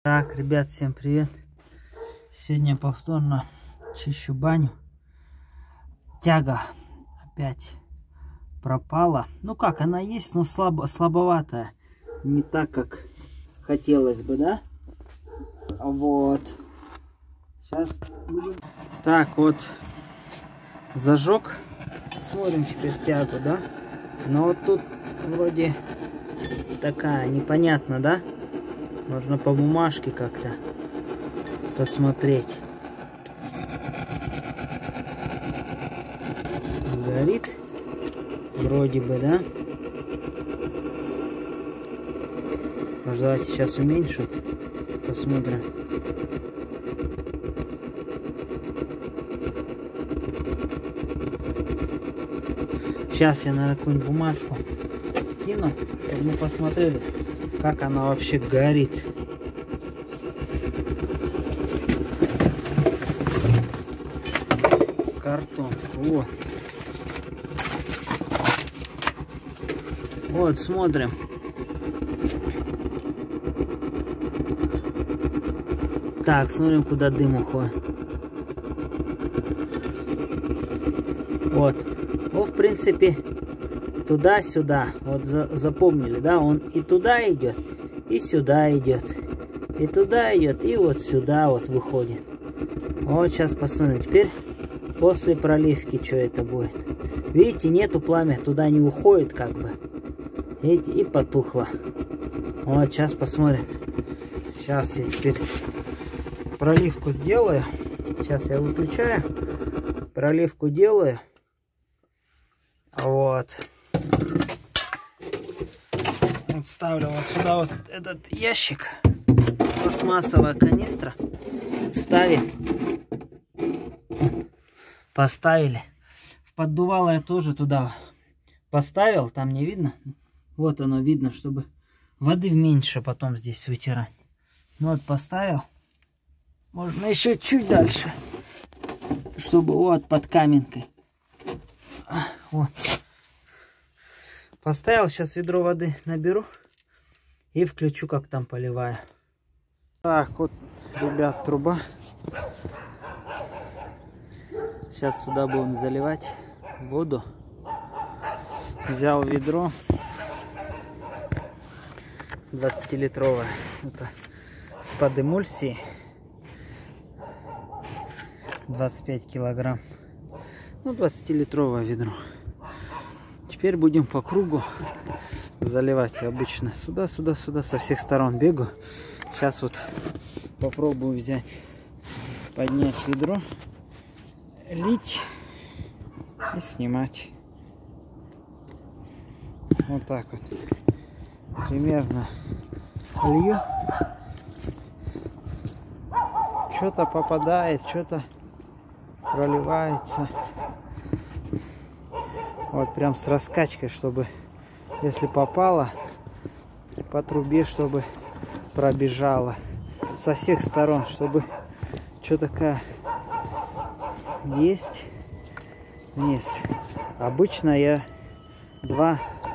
Так, ребят, всем привет. Сегодня повторно чищу баню. Тяга опять пропала. Ну как, она есть, но слабоватая. Не так, как хотелось бы, да? Вот. Сейчас будем... Так, вот. Зажег. Смотрим теперь тягу, да? Но вот тут вроде такая, непонятно, да? Нужно по бумажке как-то посмотреть. Горит. Вроде бы, да? Может, давайте сейчас уменьшу. Посмотрим. Сейчас я, наверное, какую-нибудь бумажку кину, чтобы мы посмотрели, как она вообще горит. Картон. Вот. Вот, смотрим. Так, смотрим, куда дым уходит. Вот. Ну, в принципе, туда-сюда. Вот запомнили, да? Он и туда идет, и сюда идет. И туда идет, и вот сюда вот выходит. Вот, сейчас посмотрим. Теперь после проливки, что это будет. Видите, нету пламя, туда не уходит как бы. Видите, и потухло. Вот, сейчас посмотрим. Сейчас я теперь проливку сделаю. Сейчас я выключаю. Проливку делаю. Вот. Вот ставлю вот сюда вот этот ящик. Пластмассовая канистра. Ставим. Поставили. В поддувало я тоже туда поставил. Там не видно. Вот оно видно, чтобы воды меньше потом здесь вытирать. Вот поставил. Можно еще чуть дальше. Чтобы вот под каменкой. Вот. Поставил. Сейчас ведро воды наберу. И включу, как там поливаю. Так, вот, ребят, труба. Сейчас сюда будем заливать воду. Взял ведро 20-литровое. Это с-под эмульсии. 25 килограмм. Ну, 20-литровое ведро. Теперь будем по кругу заливать. Я обычно сюда, сюда, сюда со всех сторон бегу. Сейчас вот попробую взять, поднять ведро, лить и снимать. Вот так вот. Примерно лью. Что-то попадает, что-то проливается. Вот прям с раскачкой, чтобы, если попало, по трубе, чтобы пробежало. Со всех сторон, чтобы что такая есть вниз. Обычно я два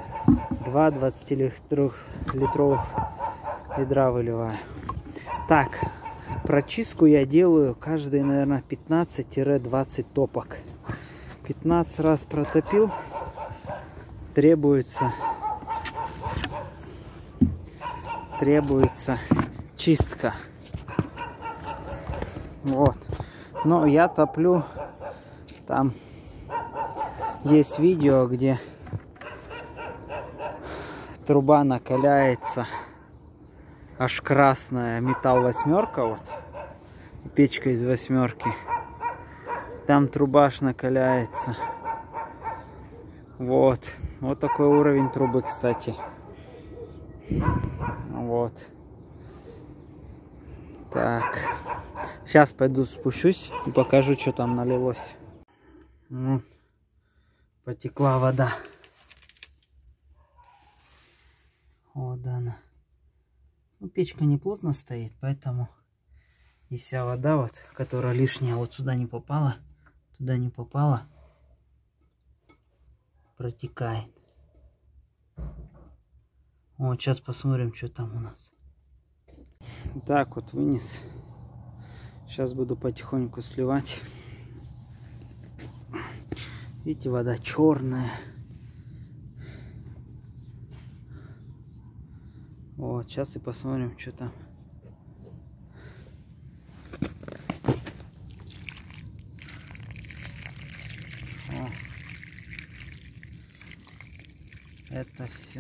20-литровых ведра выливаю. Так, прочистку я делаю каждые, наверное, 15-20 топок. 15 раз протопил. Требуется чистка. Вот. Но я топлю. Там есть видео, где труба накаляется. Аж красная. Металл 8-ка. Вот. Печка из 8-ки. Там труба аж накаляется. Вот. Вот такой уровень трубы, кстати. Вот. Так. Сейчас пойду спущусь и покажу, что там налилось. Ну, потекла вода. Вот она. Ну, печка не плотно стоит, поэтому и вся вода, вот, которая лишняя, вот сюда не попала, туда не попала, протекает. Вот, сейчас посмотрим, что там у нас. Так вот вынес. Сейчас буду потихоньку сливать. Видите, вода черная. Вот, сейчас и посмотрим, что там. О, это все.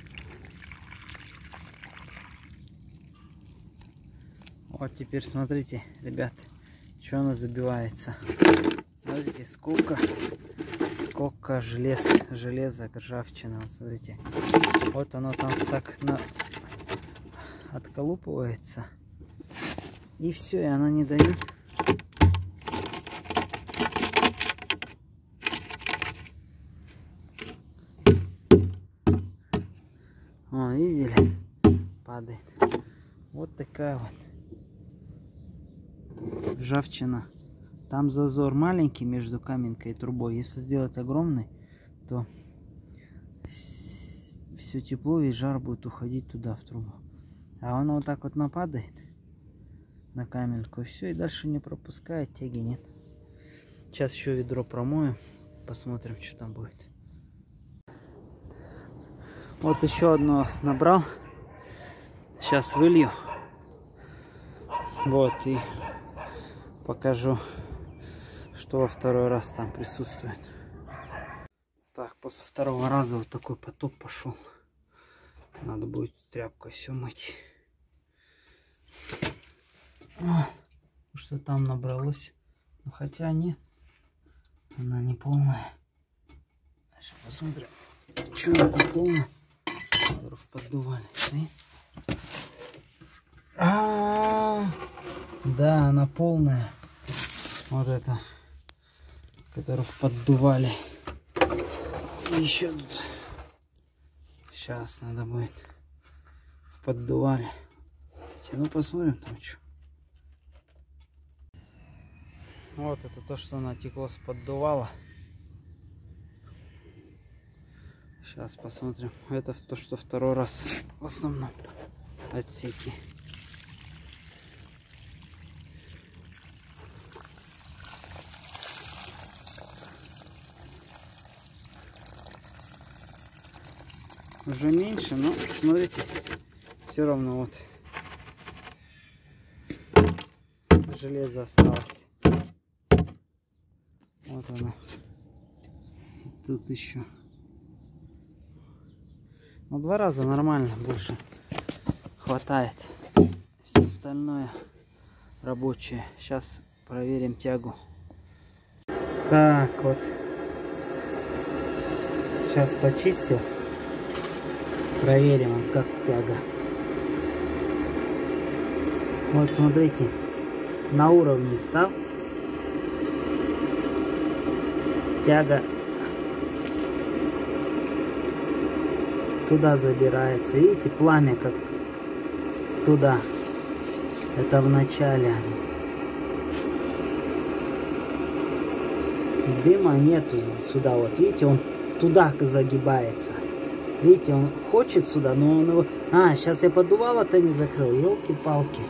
Вот теперь смотрите, ребят, что оно забивается. Смотрите, сколько железа, ржавчина. Вот смотрите. Вот оно там так отколупывается. И все, и оно не дает. О, видели? Падает. Вот такая вот ржавчина. Там зазор маленький между каменкой и трубой. Если сделать огромный, то все тепло и жар будет уходить туда, в трубу. А оно вот так вот нападает на каменку, и все, и дальше не пропускает, тяги нет. Сейчас еще ведро промою, посмотрим, что там будет. Вот еще одно набрал. Сейчас вылью. Вот, и покажу, что во второй раз там присутствует. Так, после второго раза вот такой потоп пошел. Надо будет тряпкой все мыть. Что там набралось. Ну, хотя нет, она не полная. Сейчас посмотрим, что это полное. В поддували. Да, она полная. Вот это, которую поддували. Еще тут. Сейчас надо будет поддували. Ну, посмотрим там что. Вот это то, что натекло с поддувала. Сейчас посмотрим. Это то, что второй раз в основном отсеки. Уже меньше, но смотрите, все равно вот железо осталось. Вот оно. И тут еще. Ну, 2 раза нормально, больше хватает. Все остальное рабочее. Сейчас проверим тягу. Так вот. Сейчас почистил. Проверим, как тяга. Вот смотрите, на уровне стал. Тяга туда забирается. Видите, пламя как туда. Это в начале. Дыма нету сюда. Вот видите, он туда загибается. Видите, он хочет сюда, но он его... сейчас я поддувало-то не закрыл. Елки-палки.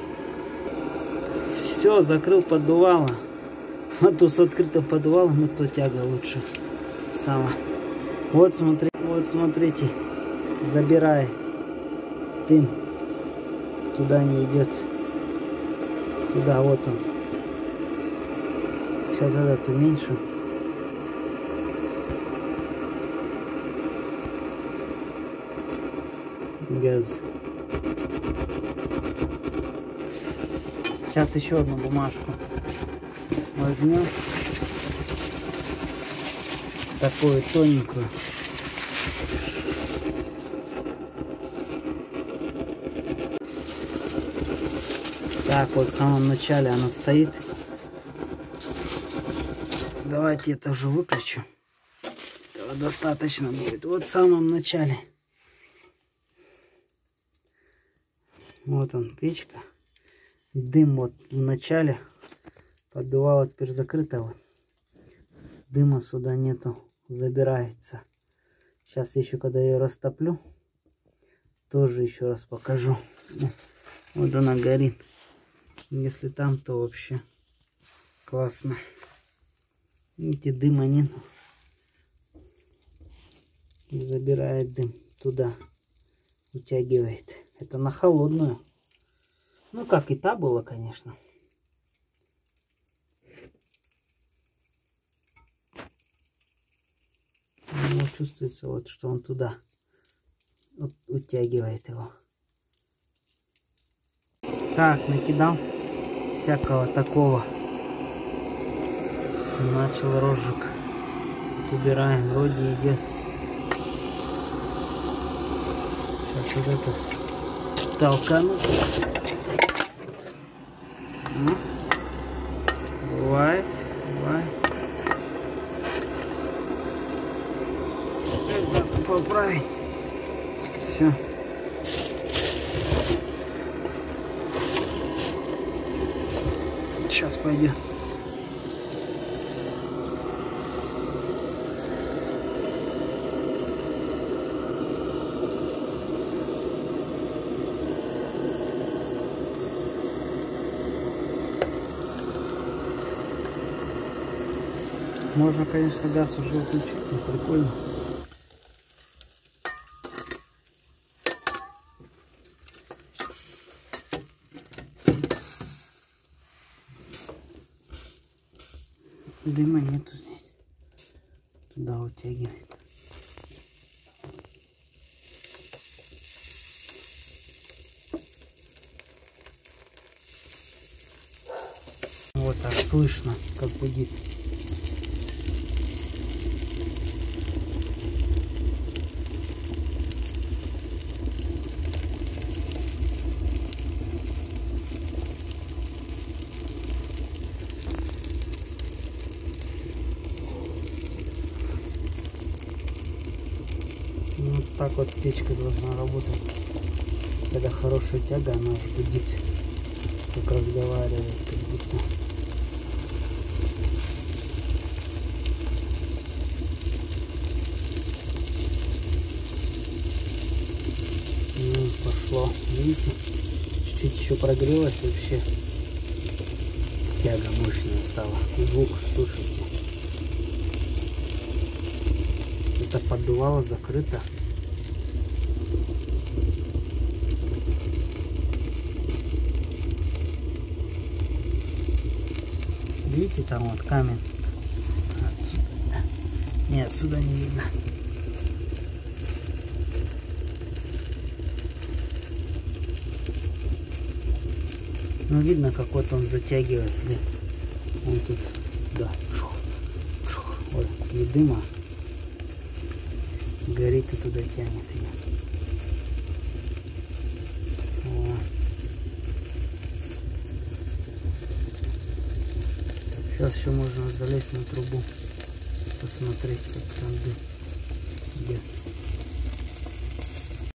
Все, закрыл поддувало. А тут с открытым поддувалом, и то тяга лучше стала. Вот смотрите. Забирает. Дым. Туда не идет. Туда, вот он. Сейчас этот уменьшу. Газ. Сейчас еще одну бумажку возьмем. Такую тоненькую. Так вот в самом начале оно стоит. Давайте это уже выключу. Этого достаточно будет. Вот в самом начале. Вот он, печка. Дым вот в начале. Поддувало теперь закрыто. Вот. Дыма сюда нету. Забирается. Сейчас еще, когда я ее растоплю, тоже еще раз покажу. Вот она горит. Если там, то вообще классно. Видите, дыма нет. И забирает дым туда. Утягивает. Это на холодную. Ну, как и та была, конечно. Ну, чувствуется, вот, что он туда вот, утягивает его. Так, накидал всякого такого. Начал розжиг. Вот убираем, вроде идет. Сейчас вот это толкану. Ну, бывает, бывает. Это поправить. Все. Сейчас пойдет. Можно, конечно, газ уже включить, но прикольно. Дыма нету здесь. Туда утягивает. Вот аж слышно, как гудит. Вот так вот печка должна работать. Когда хорошая тяга, она уже гудит, как разговаривает, как будто. Ну, пошло. Видите? Чуть-чуть еще прогрелось, вообще тяга мощная стала. Звук, слушайте. Это поддувало закрыто. Видите, там вот камень. Отсюда. Нет, отсюда не видно. Ну, видно, как вот он затягивает. Блин. Он тут, да. Ой, не дыма. Горит и туда тянет ее. Вот. Сейчас еще можно залезть на трубу, посмотреть, как там дым идет.